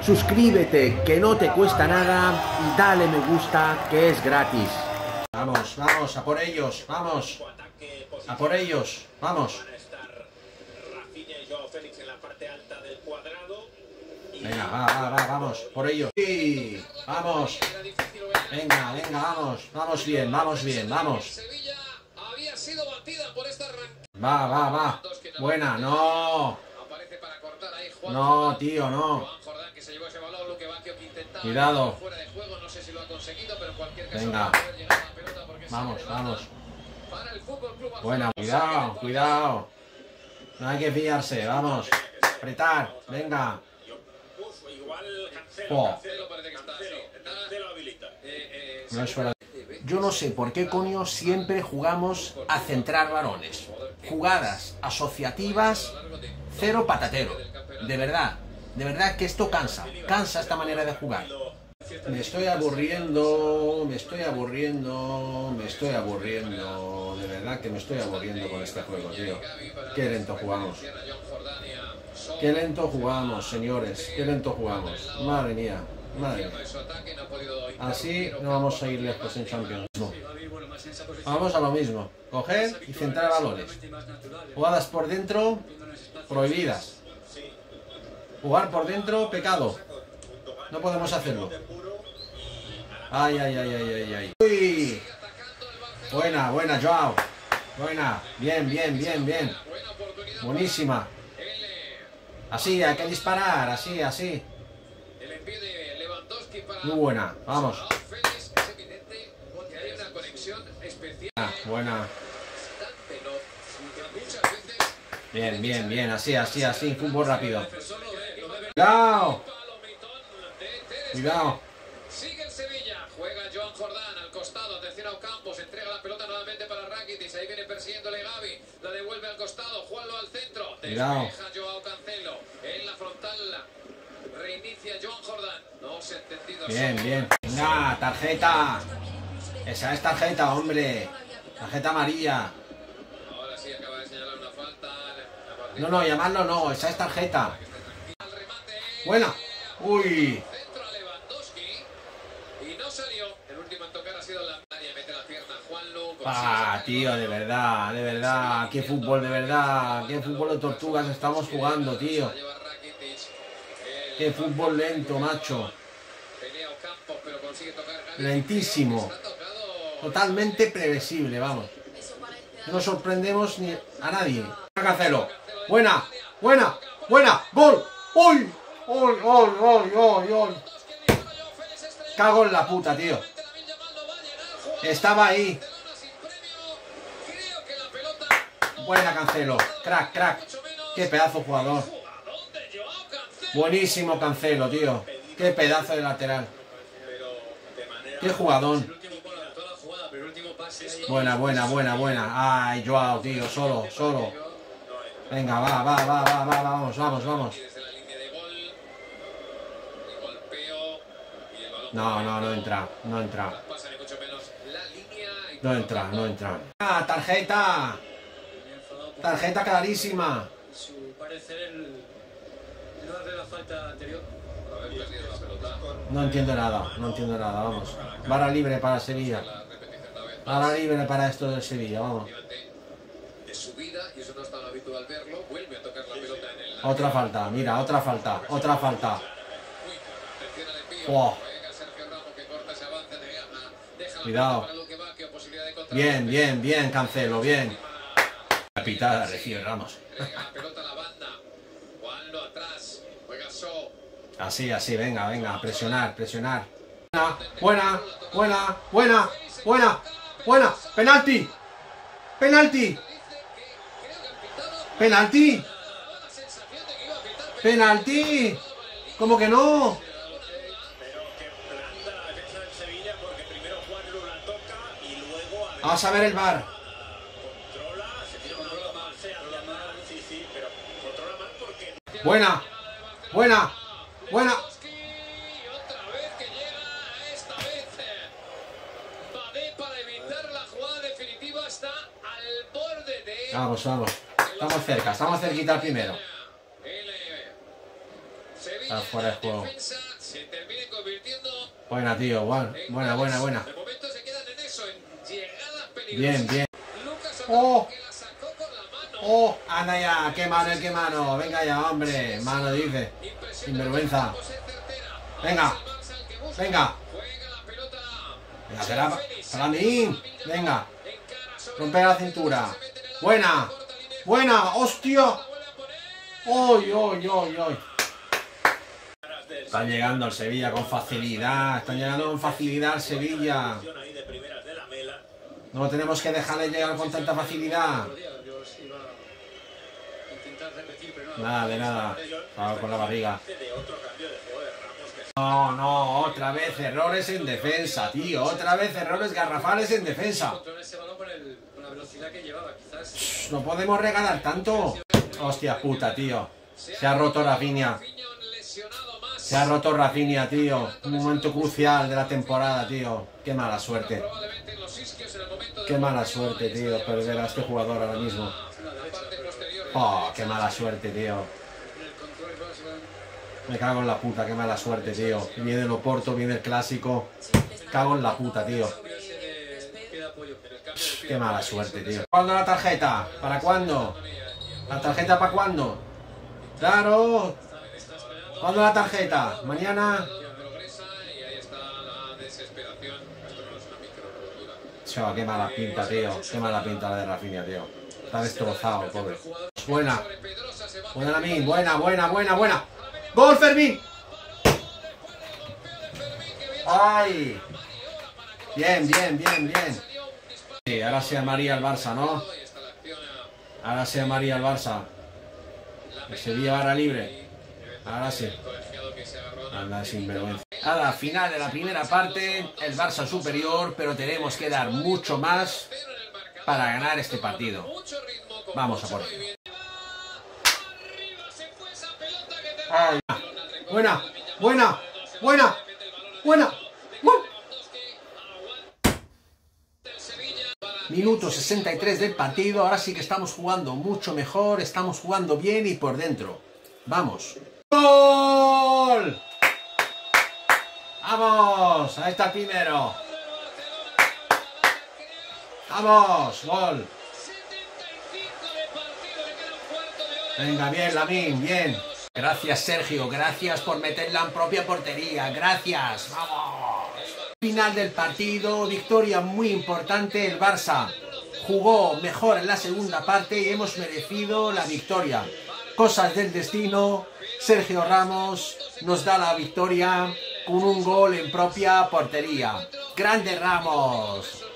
Suscríbete, que no te cuesta nada, y dale me gusta, que es gratis. Vamos, vamos, a por ellos, vamos. A por ellos, vamos. Venga, vamos, por ellos. Sí, vamos. Venga, vamos. Vamos bien, vamos. Va. Buena, no. No, tío, no. Cuidado. Venga. Vamos. Buena, cuidado. No hay que fiarse, vamos. Apretar, venga. Oh. No es fuera. Yo no sé por qué coño siempre jugamos a centrar balones. Jugadas asociativas, cero patatero. De verdad que esto cansa esta manera de jugar. Me estoy aburriendo. De verdad que me estoy aburriendo con este juego, tío. Qué lento jugamos, señores. Qué lento jugamos. Madre mía. Así no vamos a ir lejos en Champions. Vamos a lo mismo. Coger y centrar balones. Jugadas por dentro, prohibidas. Jugar por dentro, pecado. No podemos hacerlo. Ay. Uy. Buena, Joao. Buena. Bien. Buenísima. Así, hay que disparar. Así. Muy buena. Vamos. Buena. Bien. Así. Fútbol rápido. Cuidado. Sigue el Sevilla, juega Joan Jordán al costado, atención a Ocampos, entrega la pelota nuevamente para Rakitic, ahí viene persiguiéndole Gavi, la devuelve al costado, Juanlo al centro, despeja Joao Cancelo, en la frontal, reinicia Joan Jordán, no se ha entendido. Bien. Venga, tarjeta. Esa es tarjeta, hombre. Tarjeta amarilla. Ahora sí acaba de señalar una falta. No, llamarlo no, esa es tarjeta. Buena. Uy. Tío, de verdad, qué fútbol de tortugas estamos jugando, tío. Qué fútbol lento, macho. Lentísimo. Totalmente previsible, vamos. No sorprendemos ni a nadie. Cancelo. Buena. Gol. ¡Uy! Cago en la puta, tío. Estaba ahí. Buena, Cancelo. Crack. Qué pedazo de jugador. Buenísimo Cancelo, tío. Qué pedazo de lateral. Qué jugadón. Buena. Ay, Joao, tío. Solo. Venga, vamos. No entra. No entra. Tarjeta. Tarjeta clarísima. Su parecer no hace la falta anterior. No entiendo nada, vamos. Barra libre para Sevilla. Barra libre para esto del Sevilla, vamos. Otra falta, mira, otra falta. Oh. Cuidado. Bien, Cancelo, bien. La pitada recibe Ramos. Así, venga, presionar. Buena. Penalti. ¿Cómo que no? Vamos a ver el VAR. Buena. Vamos. Estamos cerquita primero. Está fuera de juego. Se termine convirtiendo. Buena, tío. Buena. De momento se quedan en eso, en llegadas peligrosas. Bien. Lucas Oh. que la sacó con la mano. ¡Oh! ¡Anda ya! ¡Qué mano! Venga ya, hombre. Mano, dice. Sinvergüenza. Venga. Venga. Juega la pelota. Venga, para mí. Venga. Rompe la cintura. Buena. ¡Hostia! ¡Oy! Están llegando al Sevilla con facilidad. Al Sevilla. No tenemos que dejarle llegar con tanta facilidad. Nada. Vamos con la barriga. No, otra vez errores en defensa, tío. Otra vez errores garrafales en defensa. No podemos regalar tanto. Hostia puta, tío. Se ha roto Rafinha. Tío. Un momento crucial de la temporada, tío. Qué mala suerte. Tío. Perder a este jugador ahora mismo. Oh, qué mala suerte, tío. Me cago en la puta, qué mala suerte, tío. Viene el Oporto, viene el Clásico. Cago en la puta, tío. Qué mala suerte, tío. ¿Cuándo la tarjeta? ¿Para cuándo? ¿La tarjeta para cuándo? ¡Claro! ¿Cuándo la tarjeta? ¿Mañana? Chao, qué mala pinta, tío. Qué mala pinta la de Rafinha, tío. Está destrozado, pobre. Buena. Lamin. Buena. ¡Gol, Fermín! ¡Ay! Bien. Sí, ahora se llamaría el Barça, ¿no? El Sevilla barra libre. Ahora sí. Anda, sinvergüenza. A la final de la primera parte, el Barça superior, pero tenemos que dar mucho más para ganar este partido. Vamos a por ello. Ay. Buena. Minuto 63 del partido. Ahora sí que estamos jugando mucho mejor. Estamos jugando bien y por dentro. Vamos. ¡Gol! ¡Vamos! Ahí está el primero. ¡Vamos! ¡Gol! Venga, bien, Lamin, bien. Gracias, Sergio. Gracias por meterla en propia portería. Gracias. ¡Vamos! Final del partido. Victoria muy importante. El Barça jugó mejor en la segunda parte y hemos merecido la victoria. Cosas del destino. Sergio Ramos nos da la victoria con un gol en propia portería. ¡Grande Ramos!